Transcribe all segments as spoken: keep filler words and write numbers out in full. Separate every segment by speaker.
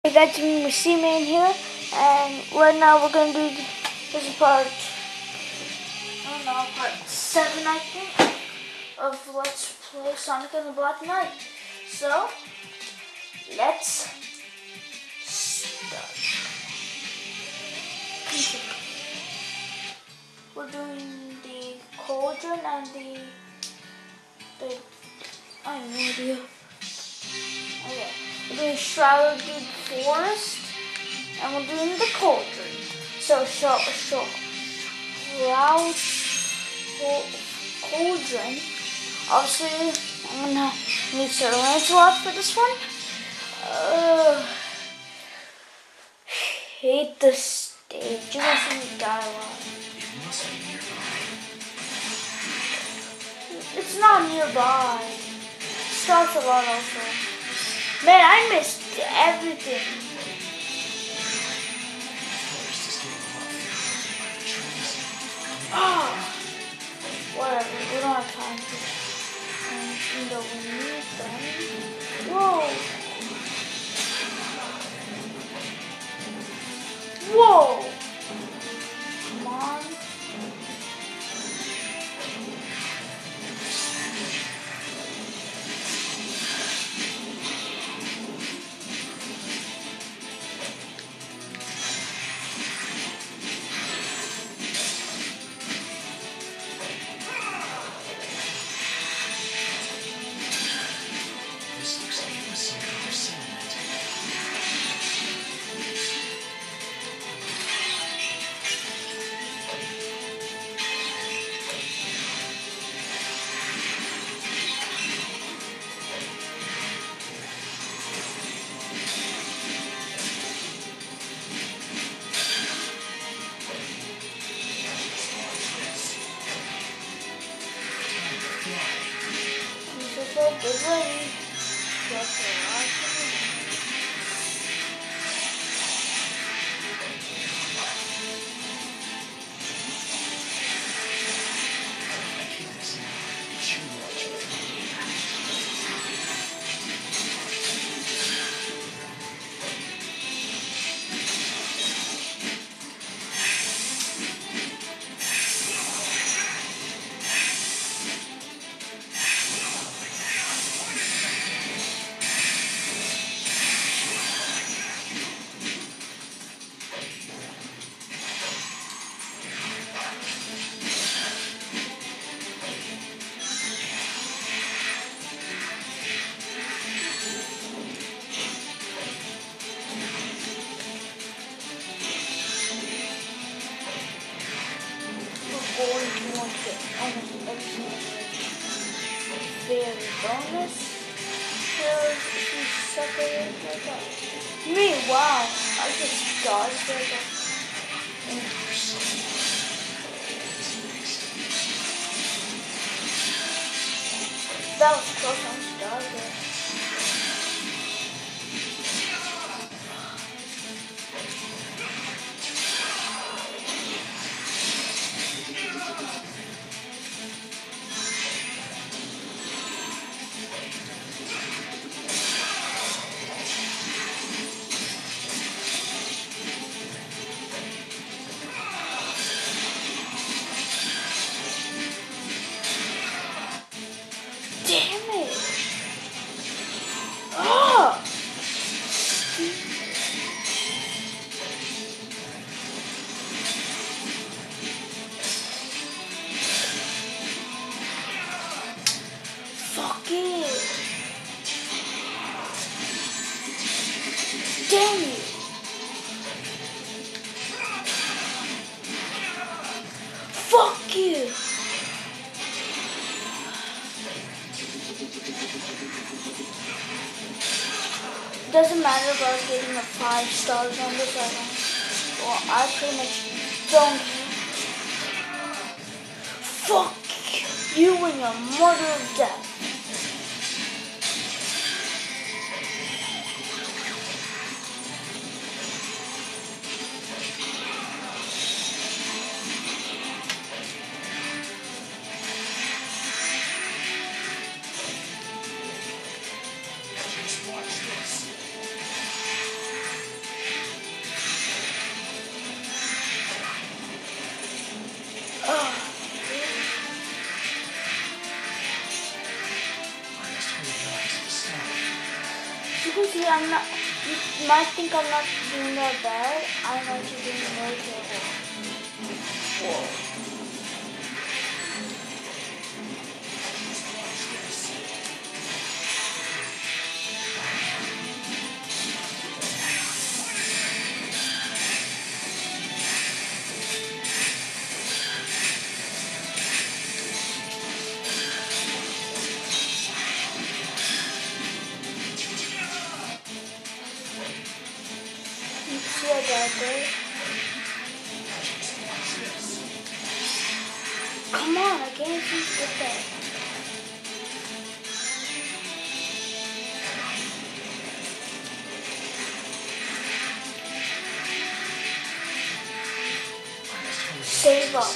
Speaker 1: Hey guys, it's C-Man here, and right now we're gonna do this is part, I don't know, part seven I think, of Let's Play Sonic and the Black Knight. So, let's start. We're doing the cauldron and the, the, I have no idea. Okay, we're doing Shrouded Forest. And we're doing the cauldron. So, so, so, Shroud Cauldron. Obviously, I'm gonna need Sir Lancelot for this one. Uh, hate the stage. You must see dialogue. It's not nearby. Starts a lot also. Man, I missed everything. Oh, whatever, we don't have time to, um, even though we need them. Whoa! Whoa! Come on. Get ready. Get ready. Going to want to almost everything very bonus. Because if you separate like that. Me, wow, I just dodged like that. That was close, I almost dodged it. Damn it! Oh! Fuck it! Damn it! Fuck you! Doesn't matter if I was getting a five stars on this item. Well, I pretty much don't. Fuck you and your mother of death. I'm not, you might think I'm not doing that bad. I'm actually doing very terrible. Whoa. See I got there. Come on, I can't see get that. Save up.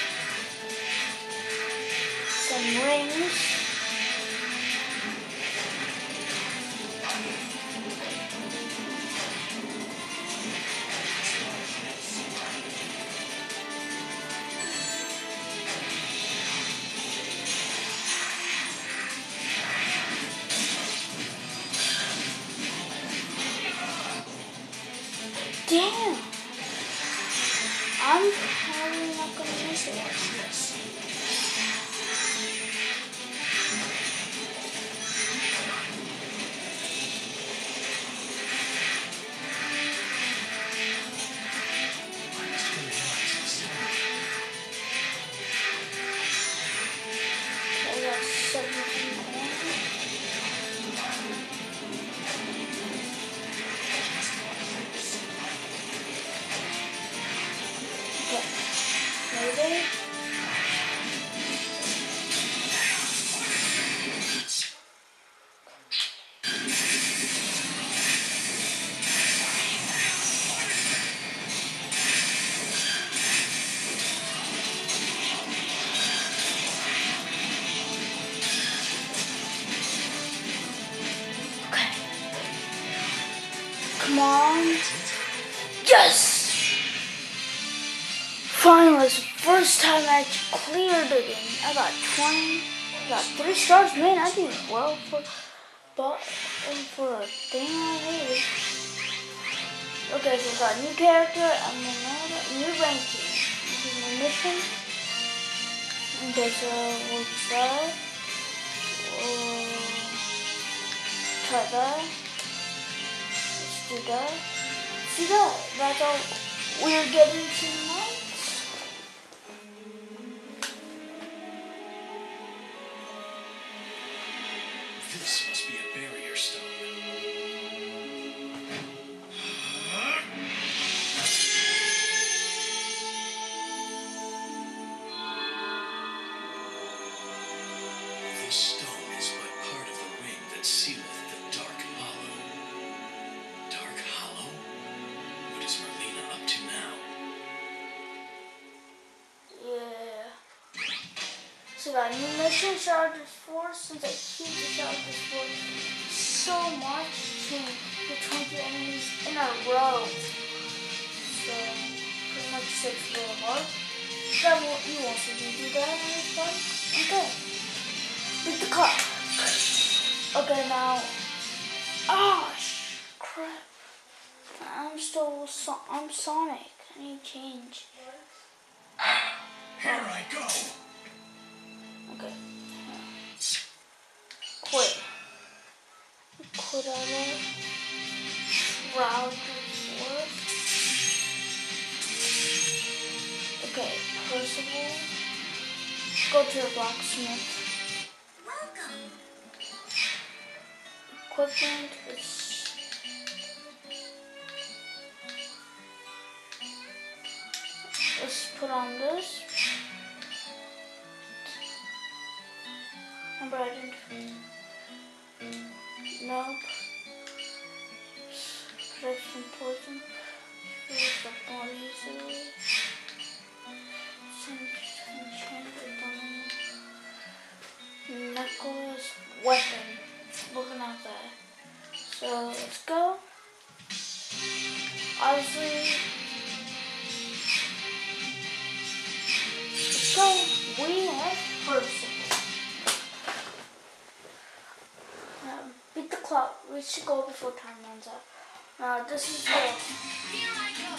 Speaker 1: Some rings. Damn! I'm probably not gonna miss it. I got seventeen coins. Maybe? Okay. Come on. Yes! Finally, it's the first time I actually cleared the game. I got twenty, I got three stars, man. I did well for, but for a thing I hated. Okay, so we got a new character and another new ranking. This is my mission. Okay, so we'll try. We'll try that. Let's do that. See that? That's all we're getting tonight.
Speaker 2: This must be a barrier stone. This stone is but part of the ring that sealeth the Dark Hollow. Dark Hollow? What is Merlina up to now?
Speaker 1: Yeah. So got new mission, Chargers Force. Since I keep the Chargers Force so much, to the twenty enemies in a row. So pretty much six really hard. That won't, you won't see me do that in this one. Okay. Beat the clock. Okay, now. Oh crap! I'm still so I'm Sonic. I need change.
Speaker 2: Here I go!
Speaker 1: Okay. Quit. Quit out of Shroud Force. Okay, Percival. Go to the blacksmith.
Speaker 3: Welcome.
Speaker 1: Equipment is let's put on this. Number identity. Nope. Protection poison. Use the body easily. Enchanted diamond. Necklace. Weapon. Looking at that. So let's go. Obviously, let's go. We have Percival. Um, beat the clock. we should go before time runs out. Now this is the.
Speaker 3: Here I go.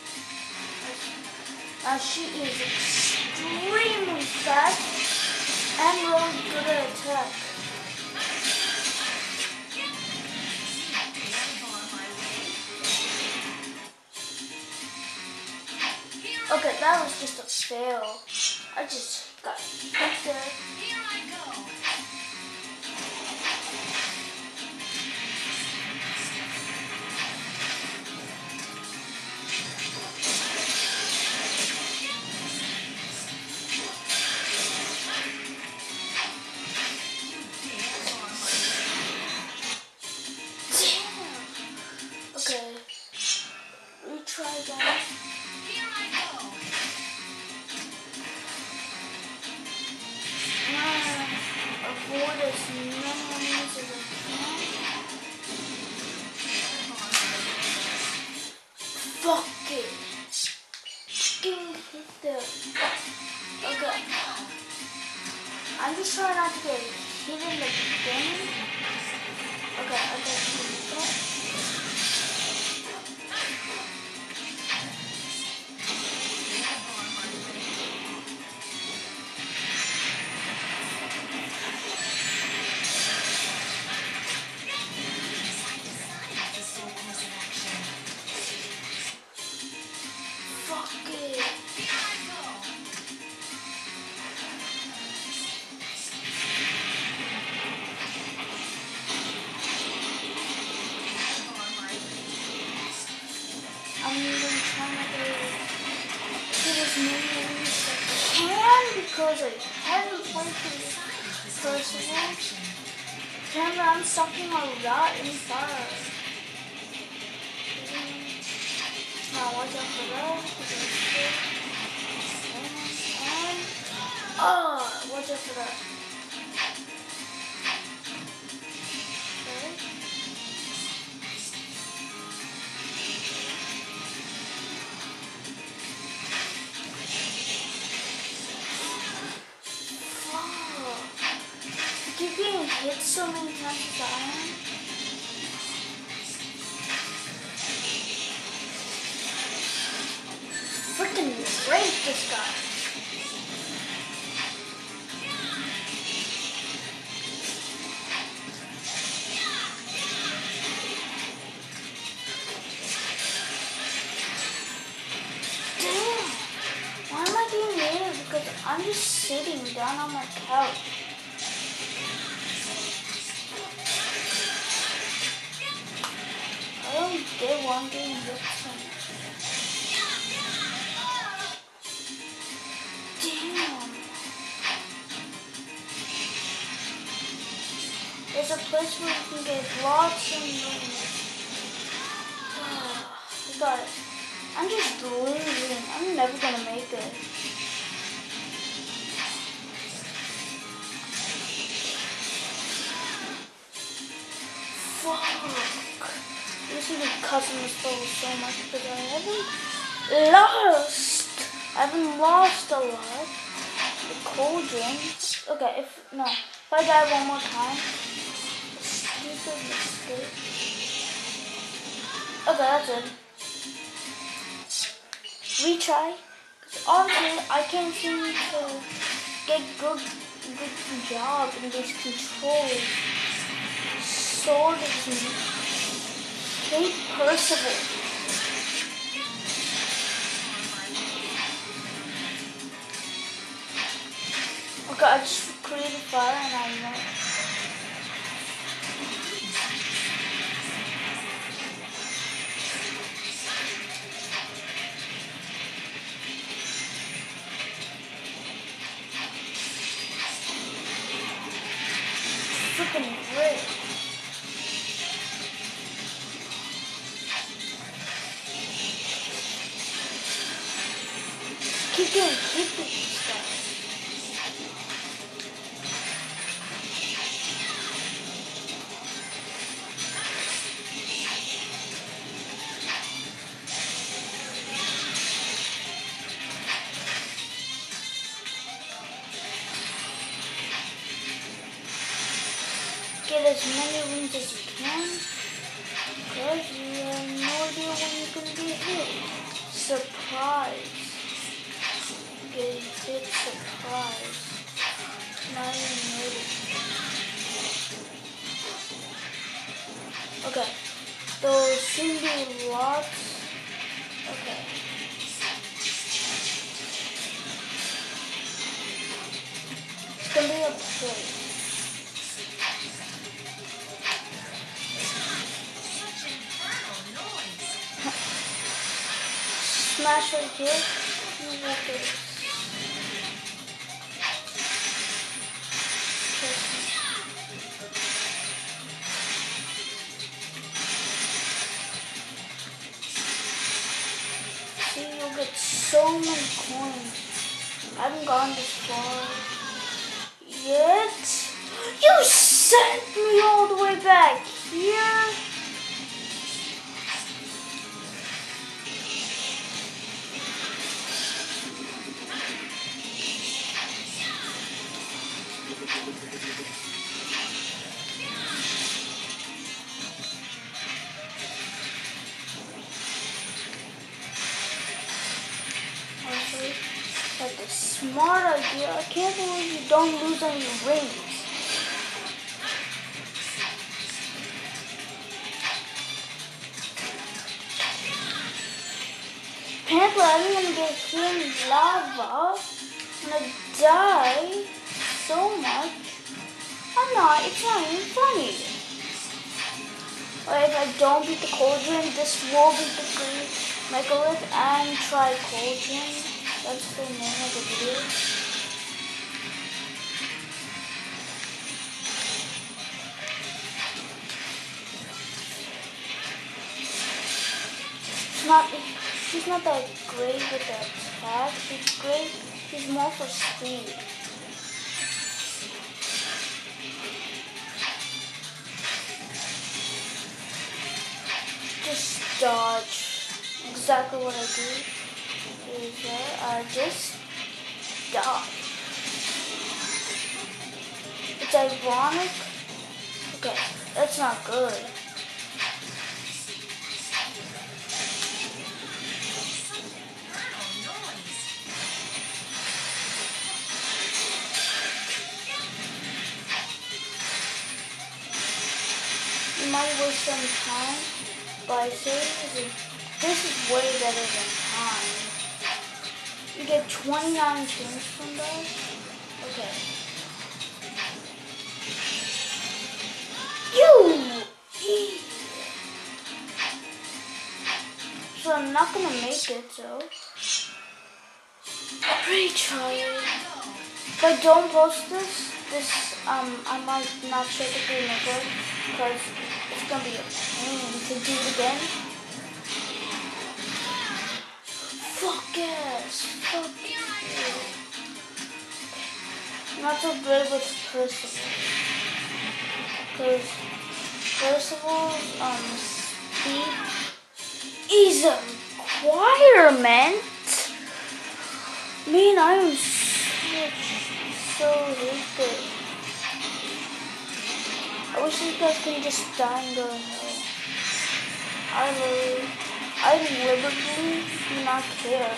Speaker 1: Now she is extremely fast and really good at attack. Okay, that was just a fail. I just got hit there.
Speaker 3: Here I go.
Speaker 1: Okay, retry that.
Speaker 3: Here I go.
Speaker 1: Now, avoid as many enemies as I can. Fuck it. Fucking hit there. Okay. I'm just trying not to get hit in the beginning. Okay, I got hit. Fuck it.
Speaker 3: Here I go.
Speaker 1: I'm even trying to get as many enemies as I can because I haven't played this personally. Remember, I'm sucking a lot in fire. Now watch out for that. And, oh, watch out for that. Okay. I keep getting hit so many times with the iron. Freaking rape this guy. Damn. Why am I getting hit? Because I'm just sitting down on my couch. I don't get why I'm getting hit so much. Damn. There's a place where you can get lots of money. Oh, I got it. I'm just losing. I'm never gonna make it. Fuck. This is cussing this level so much because I haven't lost. I haven't lost a lot. The cauldron. Okay, if no, if I die one more time, stupid mistake. Okay, that's it. Retry. Cause honestly, I can't seem to get good, good job in this control. Sword is hate Percival. Okay, I just created fire and I know. Freaking great. Keep getting hit with this stuff. Get as many wins as you can. one. Because you have no idea when you're gonna get hit. Surprise. Getting hit surprise. Not even ready. Okay. There'll soon be lots. Okay. It's gonna be a play.
Speaker 3: Such infernal noise.
Speaker 1: Smash right here. You will get it. Trust me. See, you'll get so many coins. I haven't gone this far yet. You sent me all the way back here. Honestly, that's a smart idea. I can't believe you don't lose any rings. Apparently, I'm gonna get hit in lava. I'm gonna die so much. I'm not. It's not even funny. Or if I don't beat the cauldron, this will be the great megalith and try cauldron. That's the name of the video. It's not. She's not that great with the attack. She's great. She's more for speed. Just dodge. Exactly what I do is that I just dodge. It's ironic. Okay, that's not good.
Speaker 3: Infernal noise.
Speaker 1: You might waste some time by saying this is way better than time. You get twenty-nine gems from that. Okay. You! So I'm not gonna make it, so. Retry it. If I don't post this, this, um, I might not share the game again because it's gonna be a pain to do it again. Fuck yes! Fuck you! I'm not so good with Percival. Because Percival's, um, speed is a requirement. Man, I am so, so hate I wish you guys could just die and go to hell. I literally, I literally do not care.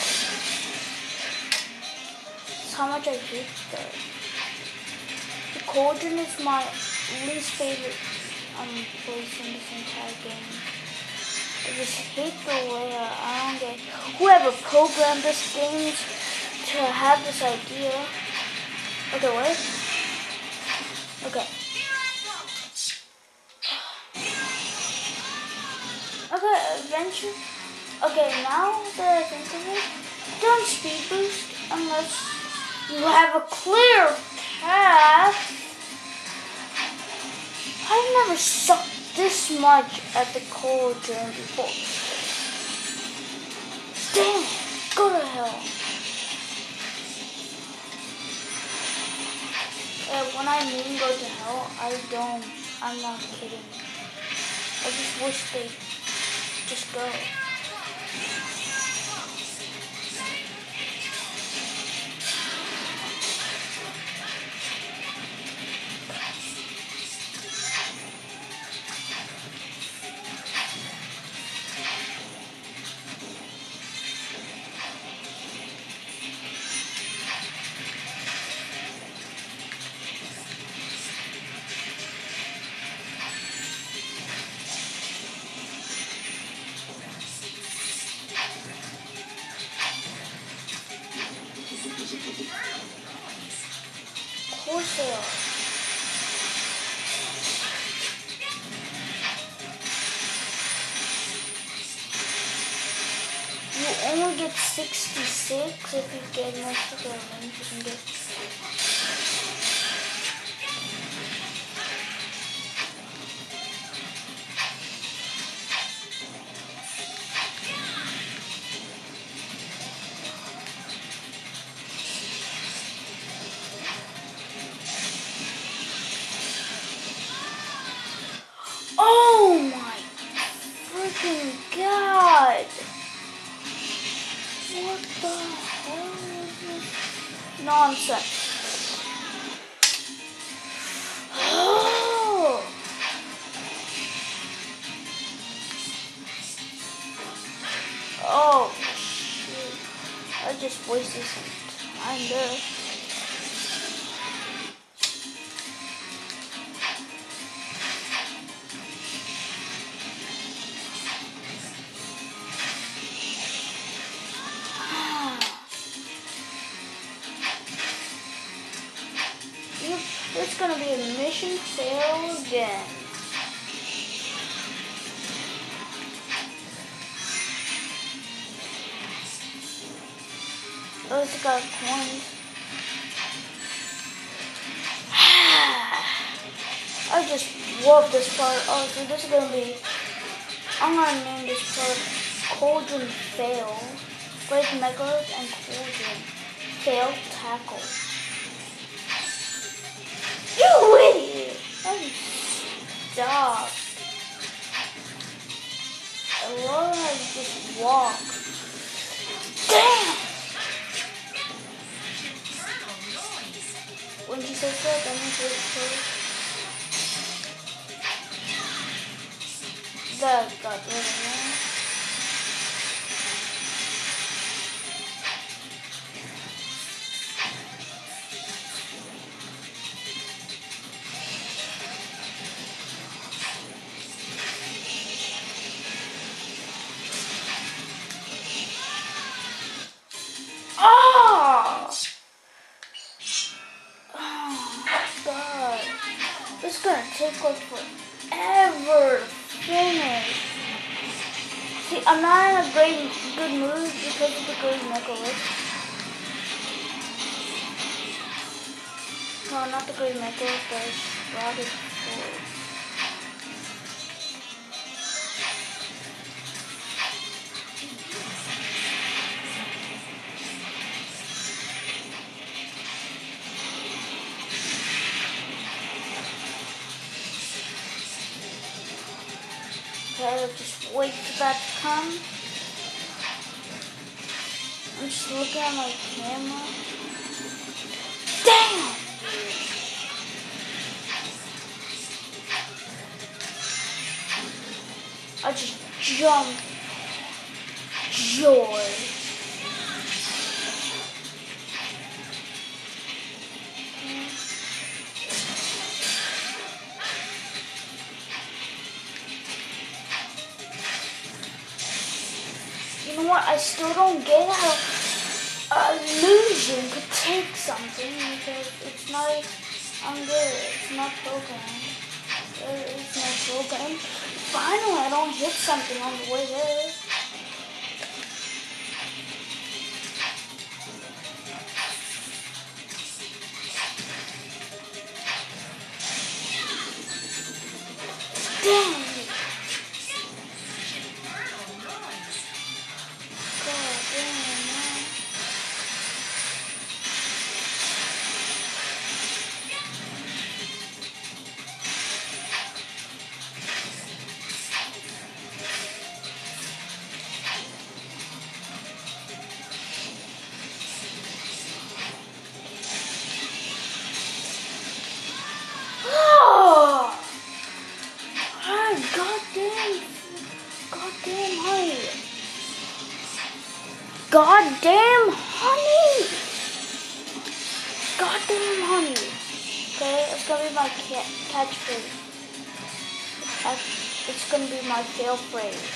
Speaker 1: That's how much I hate that. The cauldron is my least favorite um place in this entire game. I just hate the way I, I don't get whoever programmed this game to have this idea. Okay, wait. Okay. Okay, adventure. Okay, now that I think of it, don't speed boost unless you have a clear path. I've never sucked this much at the cauldron before. Damn it, go to hell. Uh, when I mean go to hell, I don't, I'm not kidding. I just wish they just go. sale. You only get sixty-six if you get most of the rings you can get. Oh my freaking god! What the hell is this nonsense? Oh! Oh shit! I just wasted some time there. It's gonna be a mission fail again. Oh, it's got coins. I just love this part. Oh, so this is gonna be. I'm gonna name this part Cauldron Fail. Great Megalith and Cauldron Fail Tackle. You idiot! Oh, stop. I love how you just walk. Damn! When she says that, that means it's close. That got rid of that. It's gonna take like forever to finish. See, I'm not in a great good mood because of the Great Megalith. No, not the Great Megalith, the Shrouded Sword. Okay, just wait for that to come. I'm just looking at my camera. Damn! I just jumped. Joy. You know what? I still don't get how an illusion could take something because it's not. I'm good. It's not programmed. It's not programmed. Finally, I don't hit something on the way there. Damn it! God damn it, man. Oh! Ah, goddamn, goddamn honey. Goddamn honey. Goddamn honey. Okay, it's gonna be my cat catchphrase. It's gonna be my fail phrase.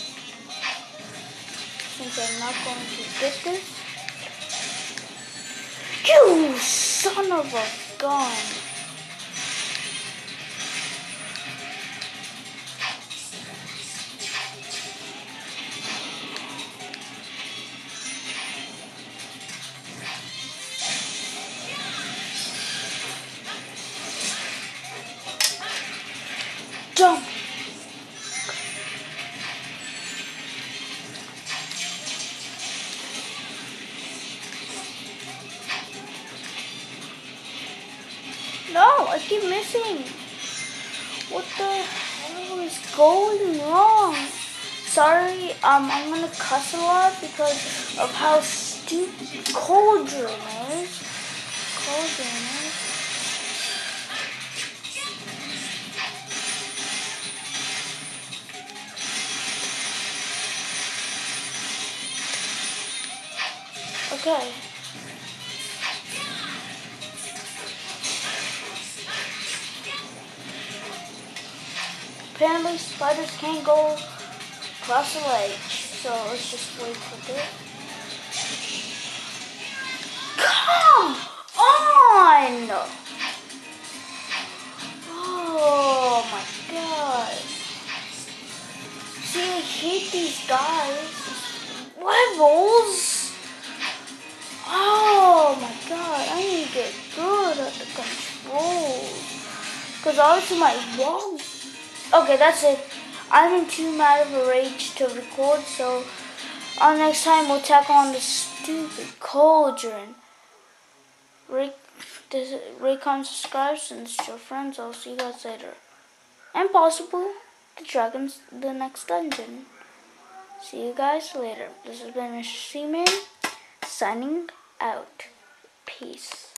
Speaker 1: Since I'm not going to get this. You son of a gone. Jump! No, I keep missing. What the hell is going wrong? Sorry, um, I'm gonna cuss a lot because of how stupid Cauldron is. Cauldron is. Okay. Apparently spiders can't go across the ledge, so let's just wait for this. Come on! Oh my god. See, I hate these guys. Levels? Oh my god, I need to get good at the controls. Because obviously my wall. Okay, that's it. I'm in too mad of a rage to record, so uh, next time we'll tackle on the stupid Cauldron. Rick, this, Raycon subscribes and it's your friends. I'll see you guys later. And possible the dragons, the next dungeon. See you guys later. This has been Mister Seaman signing out. Peace.